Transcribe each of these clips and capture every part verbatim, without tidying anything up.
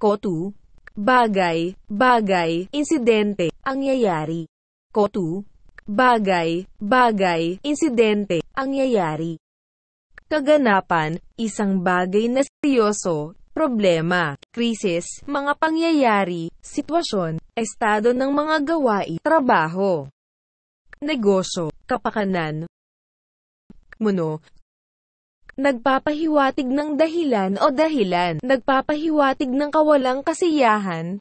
Kotu, bagay, bagay, insidente, angyayari. Kotu, bagay, bagay, insidente, angyayari. Kaganapan, isang bagay na seryoso, problema, krisis, mga pangyayari, sitwasyon, estado ng mga gawain, trabaho, negosyo, kapakanan, muno. Nagpapahiwatig ng dahilan o dahilan, nagpapahiwatig ng kawalang kasiyahan,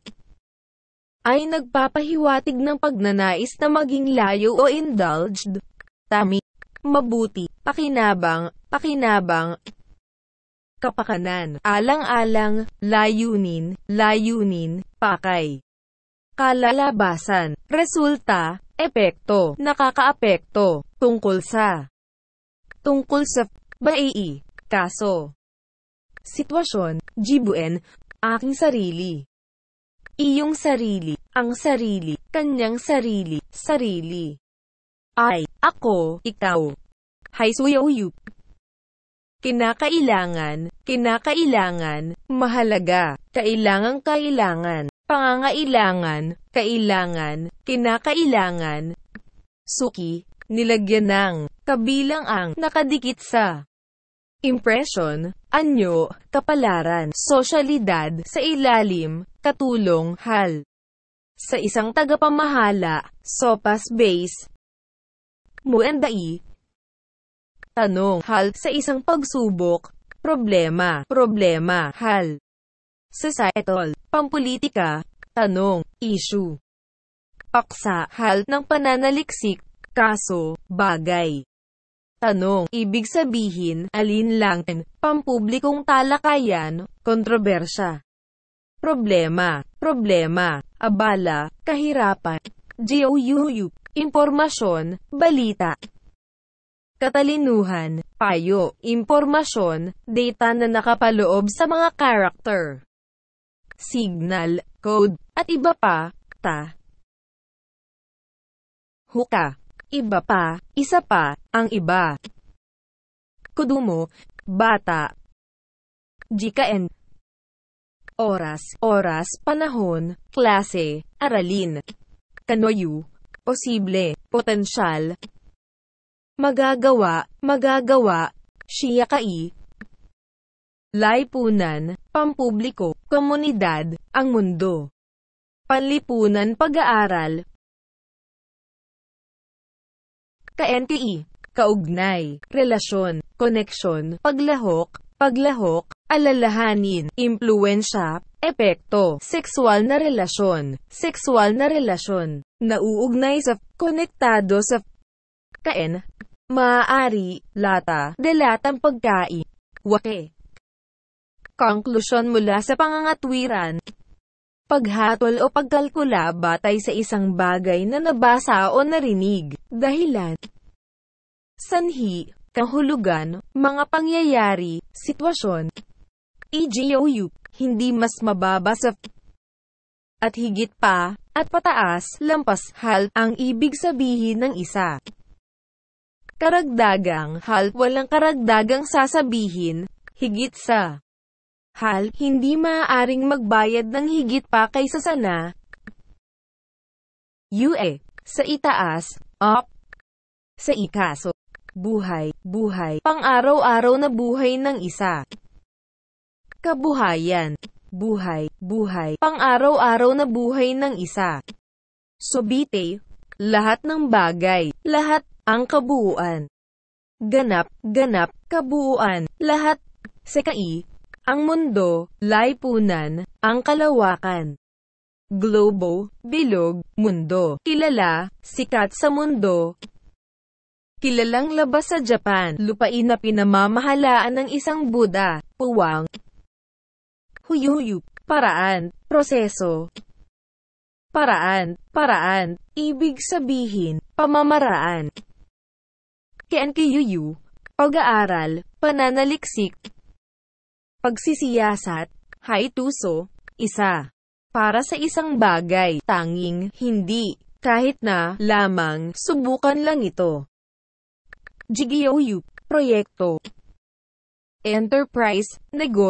ay nagpapahiwatig ng pagnanais na maging layo o indulged, tami, mabuti, pakinabang, pakinabang, kapakanan, alang-alang, layunin, layunin, pakay, kalalabasan, resulta, epekto, nakakaapekto, tungkol sa, tungkol sa, baii, kaso, sitwasyon, jibuen, aking sarili, iyong sarili, ang sarili, kanyang sarili, sarili, ay, ako, ikaw, haisuyuyup, kinakailangan, kinakailangan, mahalaga, kailangang kailangan, pangangailangan, kailangan, kinakailangan, suki, nilagyan ng, kabilang ang, nakadikit sa, impression, anyo, kapalaran, sosyalidad, sa ilalim, katulong, hal, sa isang tagapamahala, sopas base, muendai, tanong, hal, sa isang pagsubok, problema, problema, hal, societal, pampolitika, tanong, issue, paksa, hal, ng pananaliksik, kaso, bagay, tanong, ibig sabihin, alinlangan, pampublikong talakayan, kontrobersya, problema, problema, abala, kahirapan, gouyup, impormasyon, balita, katalinuhan, payo, impormasyon, data na nakapaloob sa mga character, signal, code, at iba pa, ta, huka, iba pa, isa pa, ang iba, kudumo, bata, jikaen, oras, oras, panahon, klase, aralin, kanoyu, posible, potensyal, magagawa, magagawa, siyakai, laipunan, pampubliko, komunidad, ang mundo, panlipunan, pag-aaral, ka-N T I, kaugnay, relasyon, koneksyon, paglahok, paglahok, alalahanin, impluwensya, epekto, sexual na relasyon, sexual na relasyon, nauugnay sa, konektado sa, kain, maaari, lata, dalatang pagkain, wake, konklusyon mula sa pangangatwiran, paghatol o pagkalkula batay sa isang bagay na nabasa o narinig, dahilan, sanhi, kahulugan, mga pangyayari, sitwasyon, gouyup, hindi mas mababa sa, at higit pa, at pataas, lampas, hal, ang ibig sabihin ng isa. Karagdagang, hal, walang karagdagang sasabihin, higit sa, hal, hindi maaaring magbayad ng higit pa kaysa sa na, ue, sa itaas, up, sa ikaso, buhay, buhay, pang-araw-araw na buhay ng isa, kabuhayan, buhay, buhay, pang-araw-araw na buhay ng isa, sobite, lahat ng bagay, lahat, ang kabuuan, ganap, ganap, kabuuan, lahat, sekai, ang mundo, laipunan, ang kalawakan, globo, bilog, mundo, kilala, sikat sa mundo, kilalang labas sa Japan, lupain na pinamamahalaan ng isang Buddha, puwang, huyuyup, paraan, proseso, paraan, paraan, ibig sabihin, pamamaraan, kenkiyuyu, pag-aaral, pananaliksik, pagsisiyasat, haituso, isa, para sa isang bagay, tanging, hindi, kahit na, lamang, subukan lang ito. Gouyup, proyekto, enterprise, negosyo,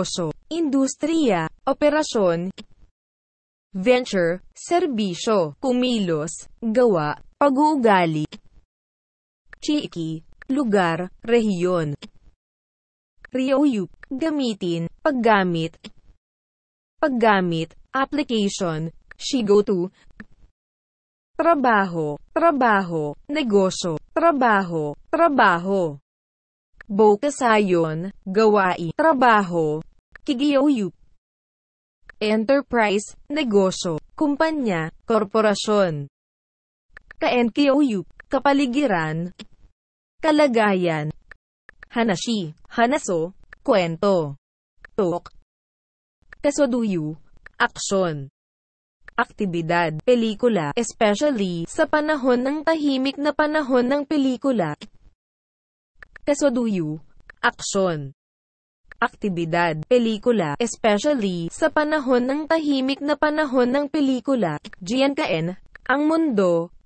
industriya, operasyon, venture, serbisyo, kumilos, gawa, pag-uugali, chiki, lugar, rehiyon, ryuyuk, gamitin, paggamit, paggamit, application, shigoto, trabaho, trabaho, negosyo, trabaho, trabaho, bokasayon, gawain, trabaho, kigiyoyuk, enterprise, negosyo, kumpanya, korporasyon, kaenkiyoyuk, kapaligiran, kalagayan, hanashi, hanaso, kwento, tok, kasoduyu, aksyon, aktibidad, pelikula, especially sa panahon ng tahimik na panahon ng pelikula, kasoduyu, aksyon, aktibidad, pelikula, especially sa panahon ng tahimik na panahon ng pelikula, jiankaen, ang mundo,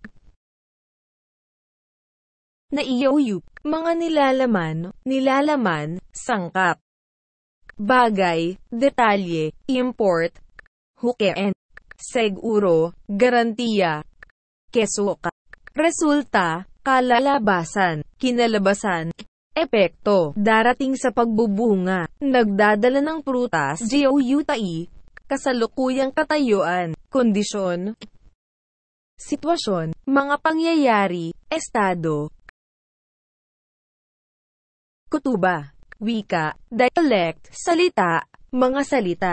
na iyoyuk, mga nilalaman, nilalaman, sangkap, bagay, detalye, import, hukeen, seguro, garantiya, kesuka, resulta, kalalabasan, kinalabasan, epekto, darating sa pagbubunga, nagdadala ng prutas, goutai, kasalukuyang katayuan, kondisyon, sitwasyon, mga pangyayari, estado, kutuba, wika, dialect, salita, mga salita,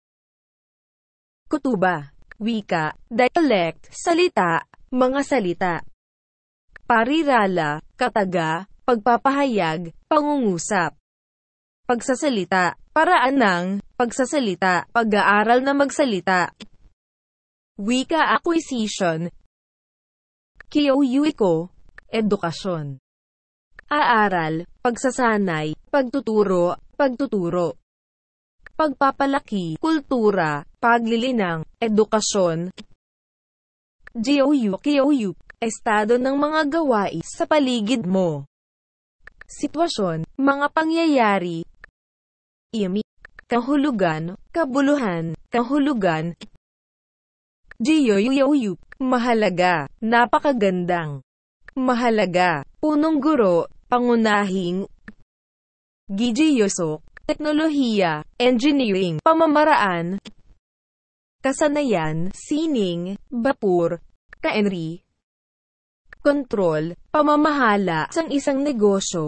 kutuba, wika, dialect, salita, mga salita, parirala, kataga, pagpapahayag, pangungusap, pagsasalita, paraan ng pagsasalita, pag-aaral na magsalita, wika acquisition, kiyuyuiko, edukasyon, aaral, pagsasanay, pagtuturo, pagtuturo, pagpapalaki, kultura, paglilinang, edukasyon, gouyu, kiyuyuk, estado ng mga gawain sa paligid mo, sitwasyon, mga pangyayari, imi, kahulugan, kabuluhan, kahulugan, giyoyuyuyuk, mahalaga, napakagandang, mahalaga, punong guro, pangunahing, gijiyosok, teknolohiya, engineering, pamamaraan, kasanayan, sining, bapur, kaenri, kontrol, pamamahala sa isang negosyo,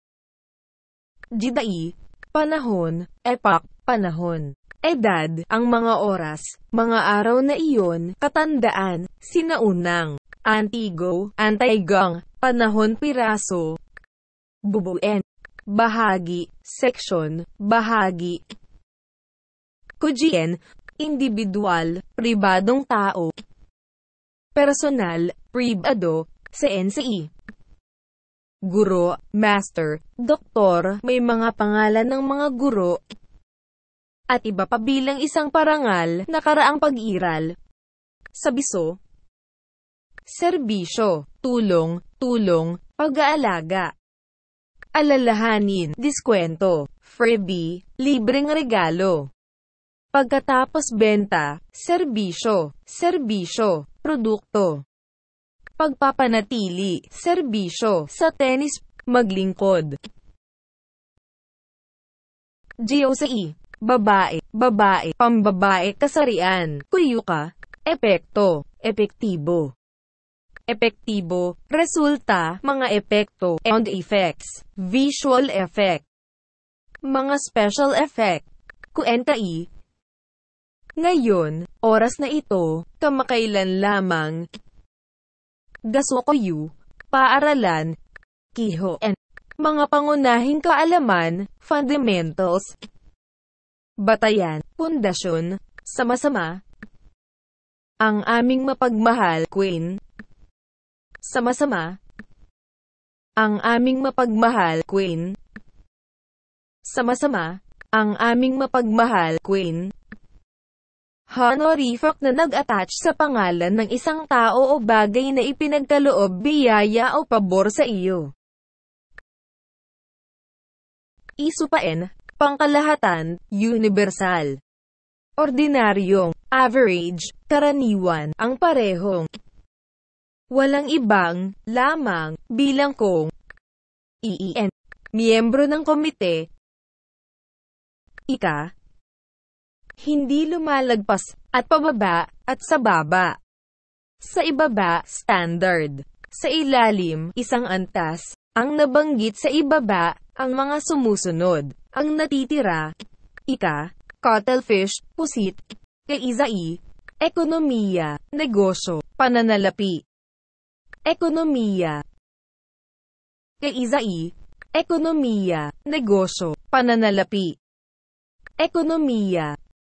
jidai, panahon, epak, panahon, edad, ang mga oras, mga araw na iyon, katandaan, sinaunang, antigo, antaigang, panahon piraso, bubuin, bahagi, seksyon, bahagi, kujien, individual, pribadong tao, personal, pribado, sensi, guro, master, doktor, may mga pangalan ng mga guro, at iba pa bilang isang parangal, nakaraang pag-iral, sabiso, serbisyo, tulong, tulong, pag-aalaga, alalahanin, diskwento, freebie, libreng regalo, pagkatapos benta, serbisyo, serbisyo, produkto, pagpapanatili, serbisyo, sa tennis, maglingkod, geosai, babae, babae, pambabae, kasarian, kuyuka, epekto, epektibo, epektibo, resulta, mga epekto, and effects, visual effect, mga special effect, kuentai, ngayon, oras na ito, kamakailan lamang, gasokoyu, paaralan, kiho, and mga pangunahing kaalaman, fundamentals, batayan, pundasyon, sama-sama, ang aming mapagmahal, Queen, sama-sama, ang aming mapagmahal, Queen, sama-sama, ang aming mapagmahal, Queen, honorific na nag-attach sa pangalan ng isang tao o bagay na ipinagkaloob, biyaya o pabor sa iyo. Isupain, pangkalahatan, universal. Ordinaryong, average, karaniwan, ang parehong. Walang ibang, lamang, bilang kung, iin, miyembro ng komite, ika, hindi lumalagpas, at pababa, at sa baba. Sa ibaba, standard. Sa ilalim, isang antas. Ang nabanggit sa ibaba, ang mga sumusunod. Ang natitira, ika, cuttlefish, pusit, kaizai, ekonomiya, negosyo, pananalapi. Ekonomiya, kaizai, ekonomiya, negosyo, pananalapi. Ekonomiya.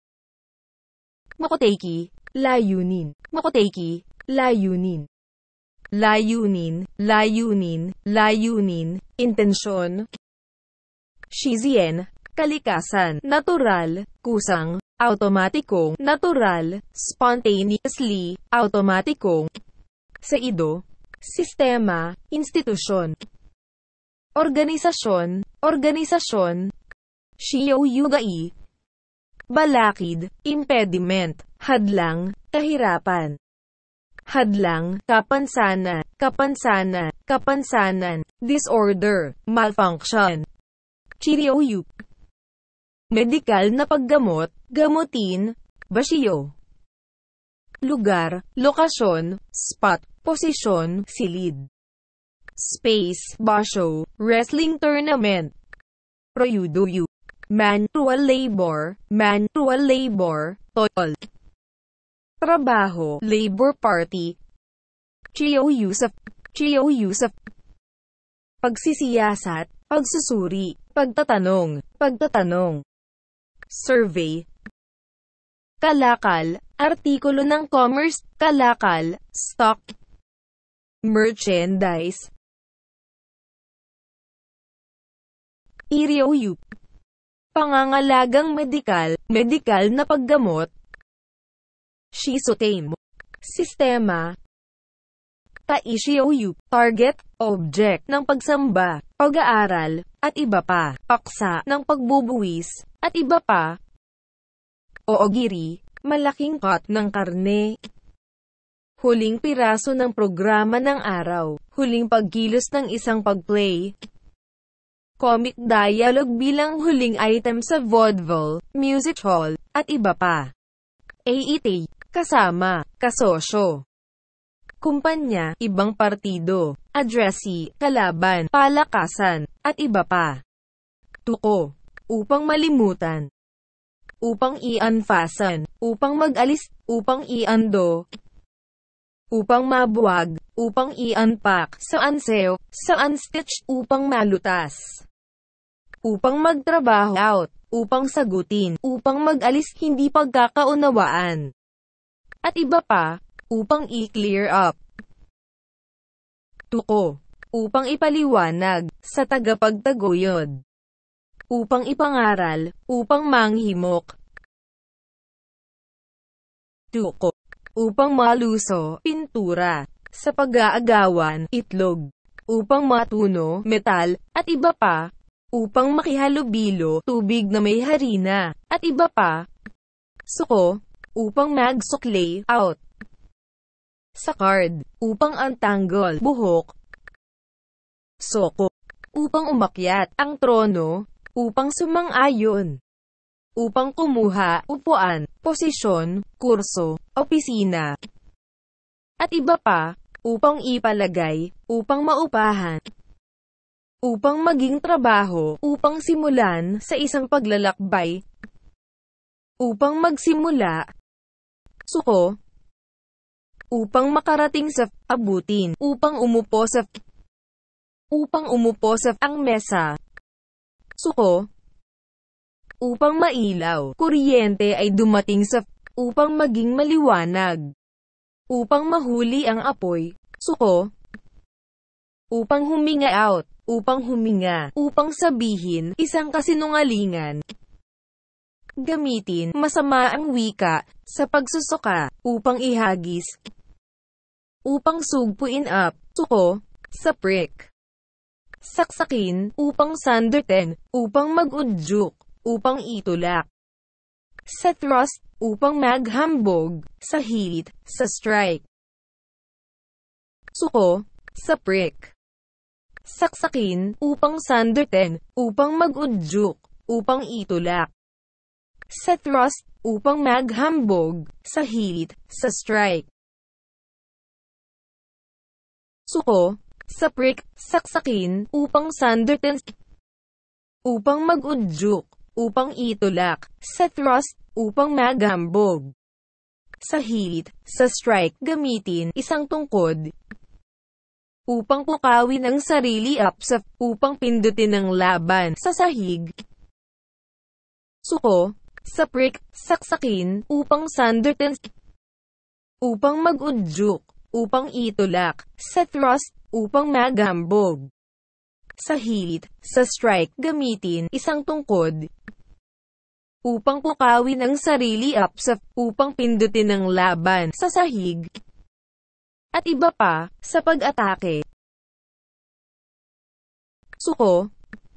Makoteki, layunin. Makoteki, layunin. Layunin, layunin, layunin, intensyon. Shizien, kalikasan, natural, kusang, automatikong, natural, spontaneously, automatikong. Saido, sistema, institusyon. Organisasyon, organisasyon. Shiyou-yugai. Balakid, impediment, hadlang, kahirapan. Hadlang, kapansanan, kapansanan, kapansanan, disorder, malfunction. Chiriyou. Medikal na paggamot, gamutin, basyo. Lugar, lokasyon, spot, posisyon, silid. Space, basyo, wrestling tournament. Royudoyu. Manual labor, manual labor, toil. Trabaho, labor party. Chiyou Yusuf, Chiyou Yusuf. Pagsisiyasat, pagsusuri, pagtatanong, pagtatanong. Survey. Kalakal, artikulo ng commerce, kalakal, stock. Merchandise. Iriyou. Pangangalagang medikal, medikal na paggamot. Shisotame. Sistema. Taishiyou. Target, object ng pagsamba, pag-aaral, at iba pa. Paksa ng pagbubuwis, at iba pa. Oogiri, malaking cut ng karne. Huling piraso ng programa ng araw. Huling pagkilos ng isang pagplay. Comic dialogue bilang huling item sa vaudeville, music hall, at iba pa. A E T, kasama, kasosyo. Kumpanya, ibang partido, addressee, kalaban, palakasan, at iba pa. Tuko, upang malimutan. Upang i-unfasten, upang mag-alis, upang i-undo. Upang mabuwag, upang i-unpack, sa unsew, sa unstitch, upang malutas. Upang magtrabaho out, upang sagutin, upang mag-alis hindi pagkakaunawaan. At iba pa, upang i-clear up. Tuko, upang ipaliwanag, sa tagapagtaguyod. Upang ipangaral, upang manghimok. Tuko, upang maluso, pintura, sa pag-aagawan, itlog. Upang matuno, metal, at iba pa. Upang makihalubilo, tubig na may harina, at iba pa. Suko, upang magsuklay, out. Sa card, upang untangle, buhok. Soko, upang umakyat, ang trono, upang sumang-ayon. Upang kumuha, upuan, posisyon, kurso, opisina. At iba pa, upang ipalagay, upang maupahan. Upang maging trabaho, upang simulan, sa isang paglalakbay. Upang magsimula. Suko. Upang makarating sa, abutin, upang umupo sa, upang umupo sa, ang mesa. Suko. Upang mailaw, kuryente ay dumating sa, upang maging maliwanag. Upang mahuli ang apoy. Suko. Upang huminga out. Upang huminga, upang sabihin, isang kasinungalingan. Gamitin, masama ang wika, sa pagsusuka, upang ihagis. Upang sugpuin up, suko, sa prick. Saksakin, upang sandutin, upang mag-udyok. upang itulak. Sa thrust, upang maghambog. Sa hit, sa strike. Suko, sa prick. Saksakin, upang sandutin, upang mag-udyok, upang itulak. Sa thrust, upang maghambog. Sa hit, sa strike. Suko, sa prick, saksakin, upang sandutin, upang mag-udyok, upang itulak. Sa thrust, upang maghambog. Sa hit, sa strike, gamitin isang tungkod upang pukawin ang sarili upsa, upang pindutin ang laban sa sahig. Suko, sa prick, saksakin, upang sandutin, upang mag-udyok, upang itulak. Sa thrust, upang maghambog. Sa hit, sa strike, gamitin isang tungkod upang pukawin ang sarili upsa, upang pindutin ang laban sa sahig. At iba pa, sa pag-atake. Suko,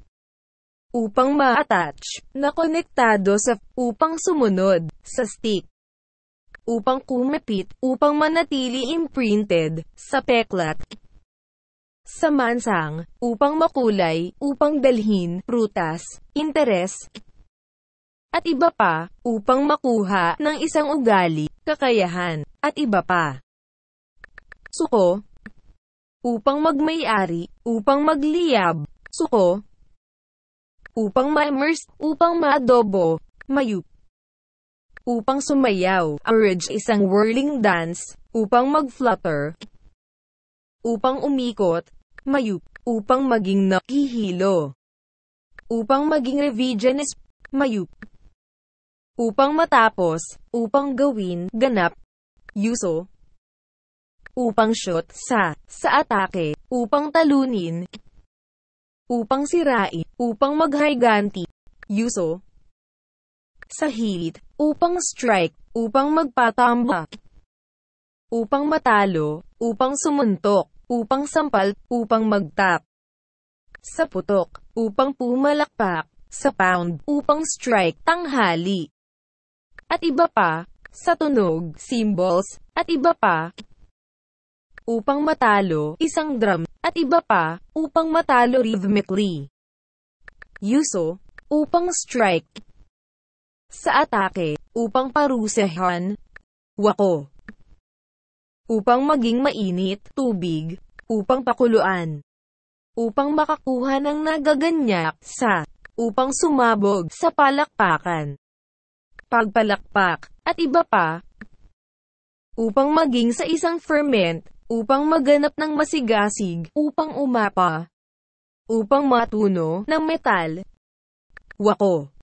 upang ma-attach, na konektado sa, upang sumunod, sa stick. Upang kumapit, upang manatili imprinted, sa peklat. Sa mansang, upang makulay, upang dalhin, prutas, interes, at iba pa, upang makuha ng isang ugali, kakayahan, at iba pa. Suko, upang magmay-ari, upang magliyab. Suko, upang ma-immerse, upang maadobo, mayup. Upang sumayaw, urge isang whirling dance, upang mag-flutter. Upang umikot, mayup. Upang maging nakihilo. Upang maging revisionist, mayup. Upang matapos, upang gawin, ganap, yuso. Upang shoot, sa, sa atake, upang talunin, upang sirain, upang maghiganti, yuso. Sa hit, upang strike, upang magpatambak, upang matalo, upang sumuntok, upang sampal, upang magtap. Sa putok, upang pumalakpak, sa pound, upang strike, tanghali. At iba pa, sa tunog, symbols, at iba pa, upang matalo, isang drum, at iba pa, upang matalo rhythmically. Yuso, upang strike. Sa atake, upang parusahan. Wako, upang maging mainit, tubig, upang pakuluan. Upang makakuha ng nagaganyak, sa, upang sumabog, sa palakpakan. Pagpalakpak, at iba pa, upang maging sa isang ferment, upang maganap ng masigasig, upang umapa, upang matuno ng metal. Wako,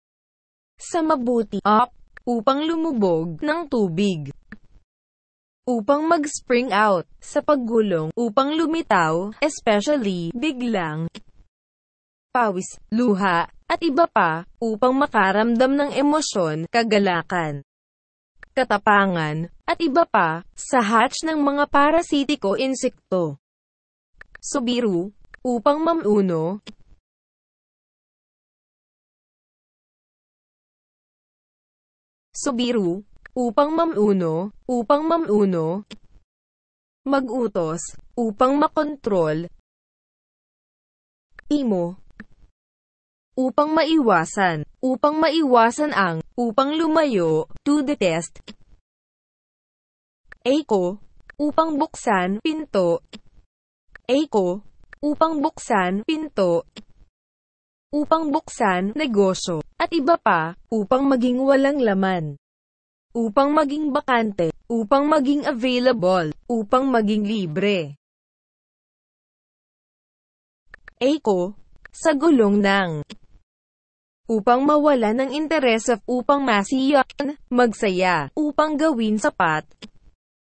sa mabuti, up, upang lumubog ng tubig. Upang mag-spring out, sa paggulong, upang lumitaw, especially, biglang, pawis, luha, at iba pa, upang makaramdam ng emosyon, kagalakan, katapangan, at iba pa, sa hatch ng mga parasitiko insekto. Subiru, upang mamuno. Subiru, upang mamuno, upang mamuno. Mag-utos, upang makontrol. Imo, upang maiwasan, upang maiwasan ang, upang lumayo, to detest. Eiko, upang buksan, pinto. Eiko, upang buksan, pinto. Upang buksan, negosyo, at iba pa, upang maging walang laman. Upang maging bakante, upang maging available, upang maging libre. Eiko, sa gulong ng, upang mawala ng interes, upang masiyak, magsaya, upang gawin sapat.